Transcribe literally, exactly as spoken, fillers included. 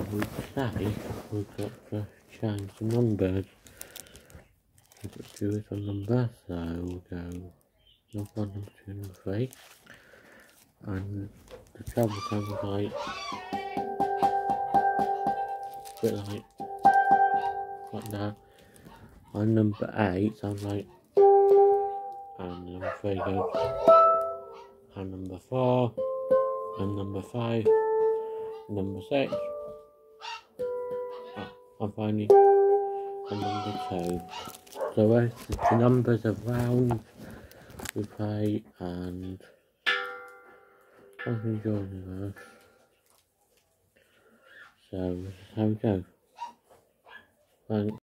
we say we've got to change the numbers. We've got to do it on number, so we'll go number one, number two, number three. And the travel sounds like a bit like like that. And number eight sounds like, and number three goes, and number four, and number five, number six, and finally, and number two. So as the numbers of rounds we play, and I hope you enjoy this. So this is how we go. Thanks.